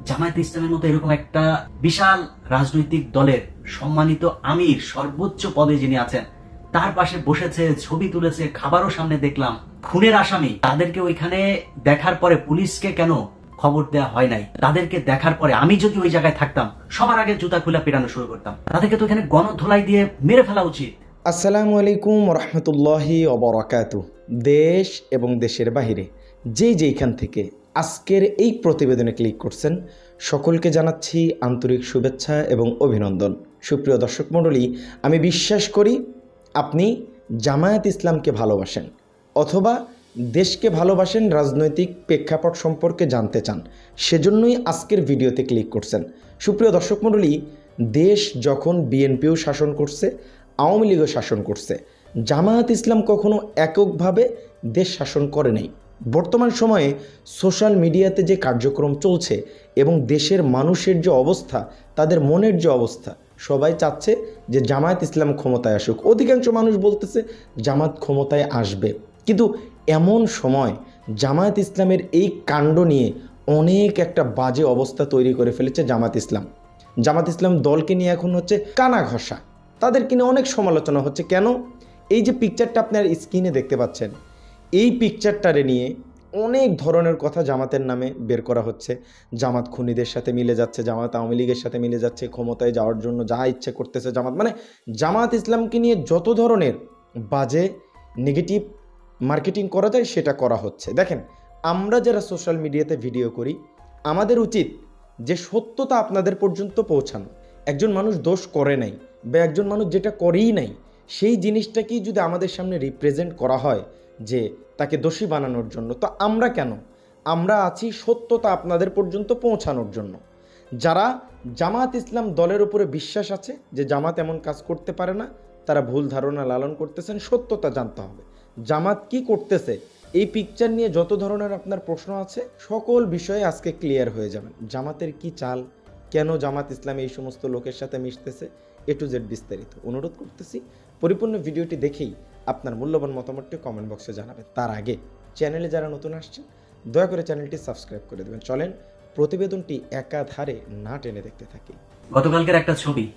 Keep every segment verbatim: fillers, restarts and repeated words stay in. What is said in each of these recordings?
জামায়াতে ইসলামের মতো এরকম একটা বিশাল রাজনৈতিক দলের সম্মানিত আমির, সর্বোচ্চ পদে যিনি আছেন, তার পাশে বসেছে, ছবি তুলেছে, খাবারও সামনে দেখলাম। খুনের আসামি, তাদেরকে ওইখানে দেখার পরে পুলিশকে কেন খবর দেওয়া হয় নাই? তাদেরকে দেখার পরে আমি যদি ওই জায়গায় থাকতাম, সবার আগে জুতা খুলে পেটানো শুরু করতাম। তাদেরকে তো এখানে গণধোলাই দিয়ে মেরে ফেলা উচিত। আসসালামু আলাইকুম রহমতুল্লাহি ওয়া বারাকাতুহু। দেশ এবং দেশের বাহিরে যে যেইখান থেকে আজকের এই প্রতিবেদনে ক্লিক করছেন, সকলকে জানাচ্ছি আন্তরিক শুভেচ্ছা এবং অভিনন্দন। সুপ্রিয় দর্শক মণ্ডলী, আমি বিশ্বাস করি আপনি জামায়াত ইসলামকে ভালোবাসেন অথবা দেশকে ভালোবাসেন, রাজনৈতিক প্রেক্ষাপট সম্পর্কে জানতে চান, সেজন্যই আজকের ভিডিওতে ক্লিক করছেন। সুপ্রিয় দর্শক মণ্ডলী, দেশ যখন বিএনপিও শাসন করছে, আওয়ামী লীগও শাসন করছে, জামায়াত ইসলাম কখনো এককভাবে দেশ শাসন করে নাই। বর্তমান সময়ে সোশ্যাল মিডিয়াতে যে কার্যক্রম চলছে এবং দেশের মানুষের যে অবস্থা, তাদের মনের যে অবস্থা, সবাই চাচ্ছে যে জামায়াত ইসলাম ক্ষমতায় আসুক। অধিকাংশ মানুষ বলতেছে জামাত ক্ষমতায় আসবে, কিন্তু এমন সময় জামায়াত ইসলামের এই কাণ্ড নিয়ে অনেক একটা বাজে অবস্থা তৈরি করে ফেলেছে জামাত ইসলাম। জামাত ইসলাম দলকে নিয়ে এখন হচ্ছে কানা ঘষা, তাদেরকে নিয়ে অনেক সমালোচনা হচ্ছে। কেন? এই যে পিকচারটা আপনার স্ক্রিনে দেখতে পাচ্ছেন, এই পিকচারটারে নিয়ে অনেক ধরনের কথা জামাতের নামে বের করা হচ্ছে। জামাত খুনিদের সাথে মিলে যাচ্ছে, জামাত আওয়ামী লীগের সাথে মিলে যাচ্ছে, ক্ষমতায় যাওয়ার জন্য যা ইচ্ছে করতেছে জামাত। মানে জামাত ইসলামকে নিয়ে যত ধরনের বাজে নেগেটিভ মার্কেটিং করা যায় সেটা করা হচ্ছে। দেখেন, আমরা যারা সোশ্যাল মিডিয়াতে ভিডিও করি, আমাদের উচিত যে সত্যতা আপনাদের পর্যন্ত পৌঁছানো। একজন মানুষ দোষ করে নাই বা একজন মানুষ যেটা করেই নাই, সেই জিনিসটাকেই যদি আমাদের সামনে রিপ্রেজেন্ট করা হয় যে তাকে দোষী বানানোর জন্য, তো আমরা কেন? আমরা আছি সত্যতা আপনাদের পর্যন্ত পৌঁছানোর জন্য। যারা জামাত ইসলাম দলের উপরে বিশ্বাস আছে যে জামাত এমন কাজ করতে পারে না, তারা ভুল ধারণা লালন করতেছেন। সত্যতা জানতে হবে জামাত কি করতেছে। এই পিকচার নিয়ে যত ধরনের আপনার প্রশ্ন আছে, সকল বিষয়ে আজকে ক্লিয়ার হয়ে যাবেন। জামাতের কি চাল, কেন জামাত ইসলাম এই সমস্ত লোকের সাথে মিশতেছে, এ টু জেড বিস্তারিত অনুরোধ করতেছি। পরিপূর্ণ ভিডিওটি দেখেই আপনার মূল্যবান মতামতটি কমেন্ট বক্সে জানাবেন। তার আগে চ্যানেলে যারা নতুন আসছেন, দয়া করে চ্যানেলটি সাবস্ক্রাইব করে দেবেন। চলেন প্রতিবেদনটি একাধারে না টেনে দেখতে থাকি। গতকালকের একটা ছবি,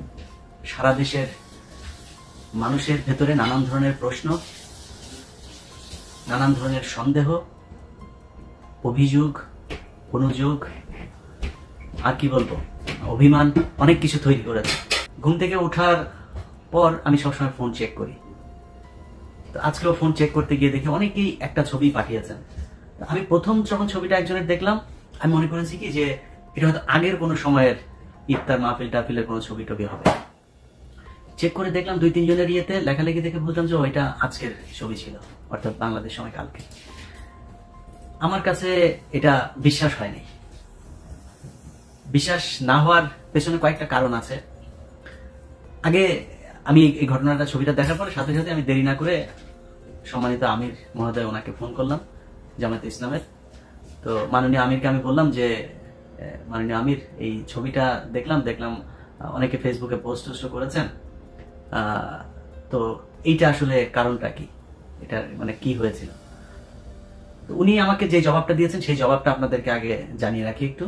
সারা দেশের মানুষের ভেতরে নানান ধরনের প্রশ্ন, নানান ধরনের সন্দেহ, অভিযোগ, অনুযোগ, আর কি বলবো, অভিমান, অনেক কিছু তৈরি করেছে। ঘুম থেকে ওঠার পর আমি সবসময় ফোন চেক করি। তো আজকেও ফোন চেক করতে গিয়ে দেখি অনেকেই একটা ছবি পাঠিয়েছেন। আমি প্রথম যখন ছবিটা একজনের দেখলাম, আমি মনে করেছি কি যে এটা হয়তো আগের কোনো সময়ের ইফতার মাহফিল টাফিলের কোনো ছবি টবি হবে। চেক করে দেখলাম দুই তিনজনের ইয়েতে লেখালেখি দেখে বুঝলাম যে ওইটা আজকের ছবি ছিল, অর্থাৎ বাংলাদেশ সময় কালকে। আমার কাছে এটা বিশ্বাস হয়নি। বিশ্বাস না হওয়ার পেছনে কয়েকটা কারণ আছে। আগে আমি এই ঘটনাটা, ছবিটা দেখার পরে সাথে সাথে আমি দেরি না করে সম্মানিত আমির মহোদয়, ওনাকে ফোন করলাম, জামায়াতে ইসলামের। তো মাননীয় আমিরকে আমি বললাম যে মাননীয় আমির, এই ছবিটা দেখলাম দেখলাম অনেকে ফেসবুকে পোস্ট টোস্ট করেছেন, তো এইটা আসলে কারণটা কি, এটা মানে কি হয়েছিল। তো উনি আমাকে যে জবাবটা দিয়েছেন সেই জবাবটা আপনাদেরকে আগে জানিয়ে রাখি একটু।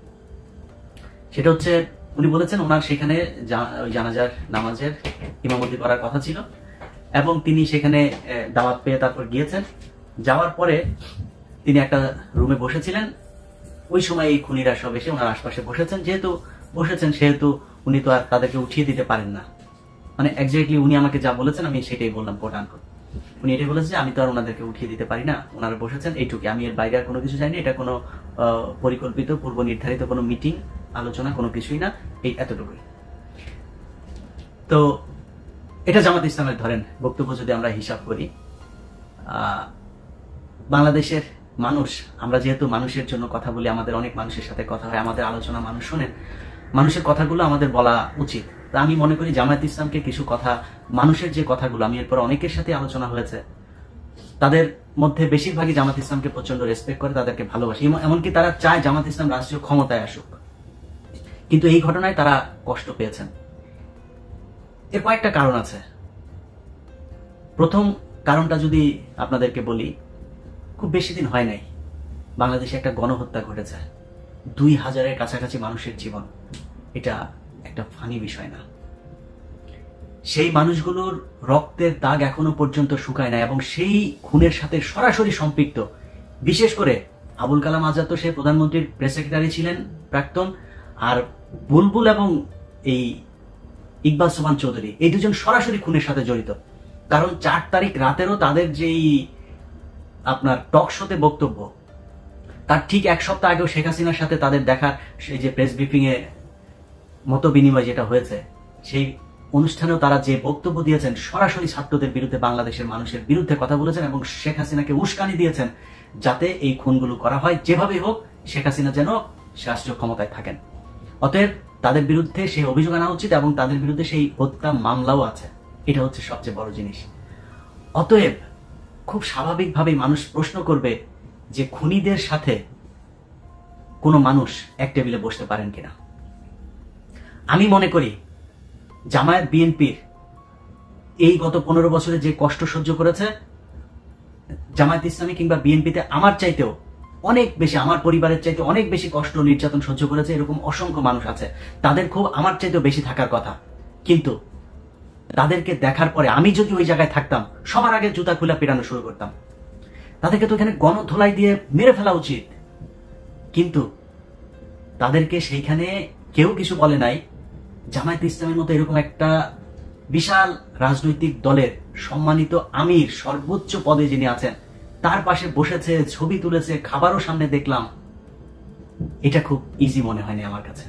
সেটা হচ্ছে, উনি বলেছেন ওনার সেখানে জানাজার নামাজের ইমামতি করার কথা ছিল এবং তিনি সেখানে দাওয়াত পেয়ে তারপর গিয়েছেন। যাওয়ার পরে তিনি একটা রুমে বসেছিলেন। ওই সময় এই খুনিরা সব এসে ওনার আশপাশে বসেছেন। যেহেতু বসেছেন সেহেতু উনি তো আর তাদেরকে উঠিয়ে দিতে পারেন না। মানে এক্স্যাক্টলি উনি আমাকে যা বলেছেন আমি সেটাই বললাম, কোট আনকোট। উনি এটাই বলেছেন যে আমি তো আর ওনাদেরকে উঠিয়ে দিতে পারি না, ওনারা বসেছেন, এইটুকু। আমি এর বাইরে আর কোনো কিছু চাইনি। এটা কোনো পরিকল্পিত পূর্ব নির্ধারিত কোনো মিটিং, আলোচনা, কোনো কিছুই না, এই এতটুকুই। তো এটা জামাত ইসলামের ধরেন বক্তব্য যদি আমরা হিসাব করি, বাংলাদেশের মানুষ, আমরা যেহেতু মানুষের জন্য কথা বলি, আমাদের অনেক মানুষের সাথে কথা হয়, আমাদের আলোচনা মানুষ শোনেন, মানুষের কথাগুলো আমাদের বলা উচিত। তা আমি মনে করি জামায়াত ইসলামকে কিছু কথা, মানুষের যে কথাগুলো, আমি এরপর অনেকের সাথে আলোচনা হয়েছে, তাদের মধ্যে বেশিরভাগই জামাত ইসলামকে প্রচন্ড রেসপেক্ট করে, তাদেরকে ভালোবাসে, এমনকি তারা চায় জামাত ইসলাম রাষ্ট্রীয় ক্ষমতায় আসুক। কিন্তু এই ঘটনায় তারা কষ্ট পেয়েছেন। এর কয়েকটা কারণ আছে। প্রথম কারণটা যদি আপনাদেরকে বলি, খুব বেশি দিন হয় নাই বাংলাদেশে একটা গণহত্যা ঘটেছে। দুই হাজারের কাছাকাছি মানুষের জীবন, এটা একটা ফানি বিষয় না। সেই মানুষগুলোর রক্তের দাগ এখনো পর্যন্ত শুকায় না এবং সেই খুনের সাথে সরাসরি সম্পৃক্ত, বিশেষ করে আবুল কালাম আজাদ তো সে প্রধানমন্ত্রীর প্রেস সেক্রেটারি ছিলেন প্রাক্তন, আর বুলবুল এবং এই ইকবাল সোবহান চৌধুরী এই দুজন সরাসরি খুনের সাথে জড়িত। কারণ চার তারিখ রাতেরও তাদের যেই আপনার টক শোতে বক্তব্য, তার ঠিক এক সপ্তাহ আগেও শেখ হাসিনার সাথে তাদের দেখা, সেই যে প্রেস ব্রিফিং এ মত বিনিময় যেটা হয়েছে, সেই অনুষ্ঠানেও তারা যে বক্তব্য দিয়েছেন সরাসরি ছাত্রদের বিরুদ্ধে, বাংলাদেশের মানুষের বিরুদ্ধে কথা বলেছেন এবং শেখ হাসিনাকে উস্কানি দিয়েছেন যাতে এই খুনগুলো করা হয়, যেভাবেই হোক শেখ হাসিনা যেন রাষ্ট্রীয় ক্ষমতায় থাকেন। অতএব তাদের বিরুদ্ধে সেই অভিযোগ আনা উচিত এবং তাদের বিরুদ্ধে সেই হত্যা মামলাও আছে। এটা হচ্ছে সবচেয়ে বড় জিনিস। অতএব খুব স্বাভাবিকভাবেই মানুষ প্রশ্ন করবে যে খুনিদের সাথে কোনো মানুষ এক টেবিলে বসতে পারেন কিনা। আমি মনে করি জামায়াত বিএনপির এই গত পনেরো বছরে যে কষ্ট সহ্য করেছে, জামায়াত ইসলামী কিংবা বিএনপিতে আমার চাইতেও অনেক বেশি, আমার পরিবারের চাইতে অনেক বেশি কষ্ট নির্যাতন সহ্য করেছে এরকম অসংখ্য মানুষ আছে। তাদের খুব আমার চাইতেও বেশি থাকার কথা, কিন্তু তাদেরকে দেখার পরে আমি যদি ওই জায়গায় থাকতাম সবার আগে জুতা খুলে পেরানো শুরু করতাম। তাদেরকে তো এখানে গণধোলাই দিয়ে মেরে ফেলা উচিত, কিন্তু তাদেরকে সেইখানে কেউ কিছু বলে নাই। জামায়াত ইসলামের মতো এরকম একটা বিশাল রাজনৈতিক দলের সম্মানিত আমির, সর্বোচ্চ পদে যিনি আছেন, তার পাশে বসেছে, ছবি তুলেছে, খাবারও সামনে দেখলাম। এটা খুব ইজি মনে হয়নি আমার কাছে।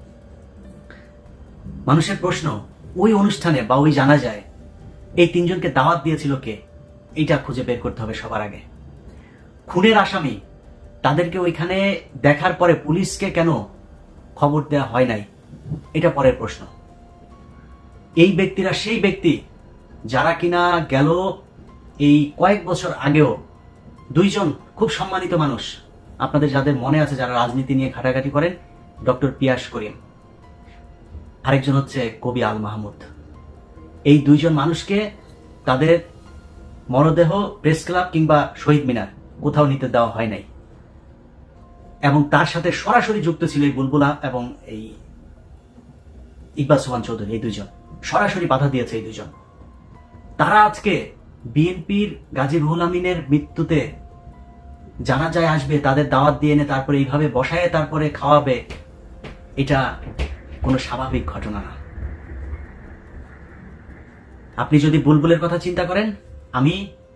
মানুষের প্রশ্ন, ওই অনুষ্ঠানে বা ওই জানাজায় এই তিনজনকে দাওয়াত দিয়েছিল কে, এটা খুঁজে বের করতে হবে সবার আগে। খুনের আসামি তাদেরকে ওইখানে দেখার পরে পুলিশকে কেন খবর দেওয়া হয় নাই, এটা পরের প্রশ্ন। এই ব্যক্তিরা সেই ব্যক্তি যারা কিনা গেল এই কয়েক বছর আগেও দুইজন খুব সম্মানিত মানুষ, আপনাদের যাদের মনে আছে, যারা রাজনীতি নিয়ে ঘাটাঘাটি করেন, ডক্টর পিয়াস করিম, আরেকজন হচ্ছে কবি আল মাহমুদ, এই দুইজন মানুষকে তাদের মরদেহ প্রেস ক্লাব কিংবা শহীদ মিনার কোথাও নিতে দেওয়া হয় নাই। এবং তার সাথে সরাসরি যুক্ত ছিল এই বুলবুলা এবং এই ইকবাল সোবহান চৌধুরী, এই দুইজন সরাসরি বাধা দিয়েছে। এই দুইজন তারা আজকে বিএনপির গাজী রুহুল আমিনের মৃত্যুতে জানাজায় আসবে, তাদের দাওয়াত দিয়ে এনে তারপরে এইভাবে বসায় তারপরে খাওয়াবে, এটা কোনো স্বাভাবিক ঘটনা না। আপনি যদি বুলবুলের কথা চিন্তা করেন, আমি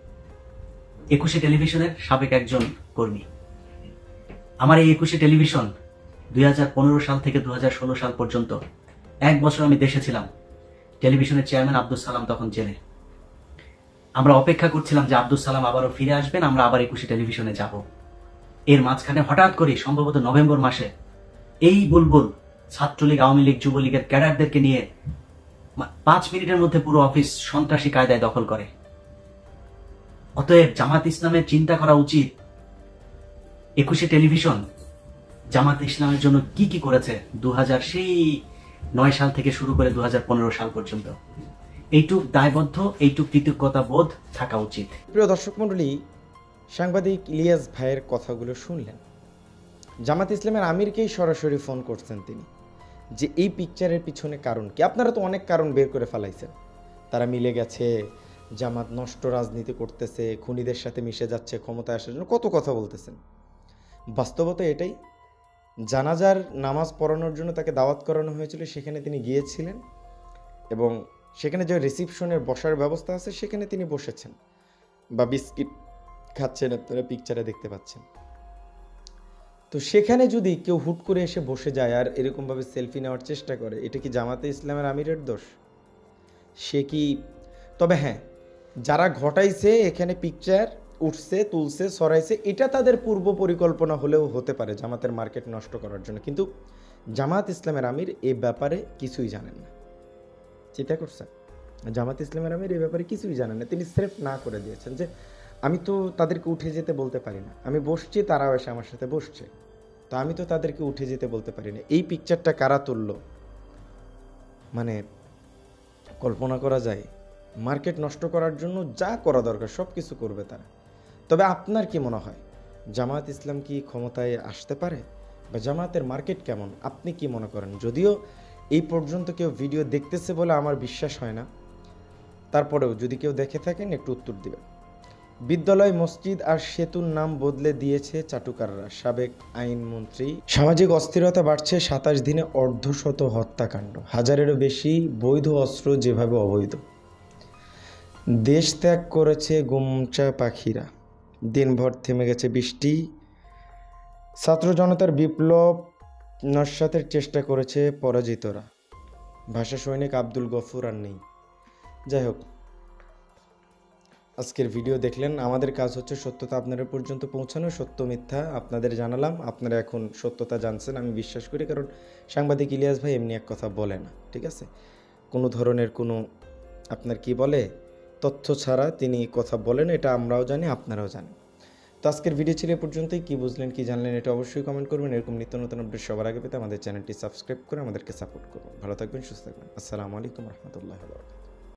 একুশে টেলিভিশনের সাবেক একজন কর্মী। আমার এই একুশে টেলিভিশন দুই হাজার পনেরো সাল থেকে দু হাজার ষোলো সাল পর্যন্ত এক বছর আমি দেশে ছিলাম। টেলিভিশনের চেয়ারম্যান আব্দুল সালাম তখন জেলে। আমরা অপেক্ষা করছিলাম যে আব্দুল সালাম আবারও ফিরে আসবেন, আমরা আবার একুশে টেলিভিশনে যাব। এর মাঝখানে হঠাৎ করে সম্ভবত নভেম্বর মাসে এই বুলবুল ছাত্রলীগ, আওয়ামী লীগ, যুবলীগের ক্যাডারদেরকে নিয়ে পাঁচ মিনিটের মধ্যে পুরো অফিস সন্ত্রাসী কায়দায় দখল করে। অতএব জামাত ইসলামের চিন্তা করা উচিত, একুশে টেলিভিশন জামাত ইসলামের জন্য কি কি করেছে দু হাজার সেই নয় সাল থেকে শুরু করে দু হাজার পনেরো সাল পর্যন্ত। এইটুক দায়বদ্ধ, এইটুক কৃতজ্ঞতা বোধ থাকা উচিত। প্রিয় দর্শক মণ্ডলী, সাংবাদিক ইলিয়াস ভাইয়ের কথাগুলো শুনলেন। জামাত ইসলামের আমিরকেই সরাসরি ফোন করছেন তিনি, যে এই পিকচারের পিছনে কারণ কি। আপনারা তো অনেক কারণ বের করে ফেলাইছেন, তারা মিলে গেছে, জামাত নষ্ট রাজনীতি করতেছে, খুনিদের সাথে মিশে যাচ্ছে ক্ষমতায় আসার জন্য, কত কথা বলতেছেন। বাস্তবতা এটাই, জানাজার নামাজ পড়ানোর জন্য তাকে দাওয়াত করানো হয়েছিল, সেখানে তিনি গিয়েছিলেন এবং সেখানে যে রিসিপশনের বসার ব্যবস্থা আছে সেখানে তিনি বসেছেন বা বিস্কিট খাচ্ছেন, আপনারা পিকচারে দেখতে পাচ্ছেন। তো সেখানে যদি কেউ হুট করে এসে বসে যায় আর এরকমভাবে সেলফি নেওয়ার চেষ্টা করে, এটা কি জামাতে ইসলামের আমিরের দোষ? সে কি? তবে হ্যাঁ, যারা ঘটাইছে এখানে পিকচার উঠছে, তুলছে, সরাইছে, এটা তাদের পূর্ব পরিকল্পনা হলেও হতে পারে জামাতের মার্কেট নষ্ট করার জন্য। কিন্তু জামাত ইসলামের আমির এ ব্যাপারে কিছুই জানেন না। চিন্তা করছেন, জামাত ইসলামের আমির এই ব্যাপারে কিছুই জানেন না। তিনি স্রেফ না করে দিয়েছেন যে আমি তো তাদেরকে উঠে যেতে বলতে পারি না, আমি বসছি, তারাও এসে আমার সাথে বসছে, তো আমি তো তাদেরকে উঠে যেতে বলতে পারি না। এই পিকচারটা কারা তুললো, মানে কল্পনা করা যায়। মার্কেট নষ্ট করার জন্য যা করা দরকার সব কিছু করবে তারা। তবে আপনার কি মনে হয়, জামাত ইসলাম কি ক্ষমতায় আসতে পারে? বা জামায়াতের মার্কেট কেমন, আপনি কি মনে করেন? যদিও এই পর্যন্ত কেউ ভিডিও দেখতেছে বলে আমার বিশ্বাস হয় না, তারপরেও যদি কেউ দেখে থাকেন একটু উত্তর দিবেন। বিদ্যালয়, মসজিদ আর সেতুর নাম বদলে দিয়েছে চাটুকাররা, সাবেক আইনমন্ত্রী। সামাজিক অস্থিরতা বাড়ছে, সাতাশ দিনে অর্ধশত হত্যাকাণ্ড, হাজারেরও বেশি বৈধ অস্ত্র যেভাবে অবৈধ। দেশ ত্যাগ করেছে গুমচা পাখিরা, দিনভর থেমে গেছে বৃষ্টি। ছাত্র জনতার বিপ্লব নস্যাতের চেষ্টা করেছে পরাজিতরা, ভাষা সৈনিক আব্দুল গফুর আর নেই। যাই হোক, আজকের ভিডিও দেখলেন। আমাদের কাজ হচ্ছে সত্যতা আপনাদের পর্যন্ত পৌঁছানো, সত্য মিথ্যা আপনাদের জানালাম, আপনারা এখন সত্যতা জানছেন আমি বিশ্বাস করি, কারণ সাংবাদিক ইলিয়াস ভাই এমনি এক কথা বলে না, ঠিক আছে? কোনো ধরনের কোনো আপনার কি বলে তথ্য ছাড়া তিনি কথা বলেন, এটা আমরাও জানি, আপনারাও জানেন। তো আজকের ভিডিও ছিল এ পর্যন্তই। কী বুঝলেন, কী জানলেন, এটা অবশ্যই কমেন্ট করবেন। এরকম নিত্য নতুন আপডেট সবার আগে পেতে আমাদের চ্যানেলটি সাবস্ক্রাইব করে আমাদেরকে সাপোর্ট করবেন। ভালো থাকবেন, সুস্থ থাকবেন। আসসালামু আলাইকুম রহমতুল্লাহ।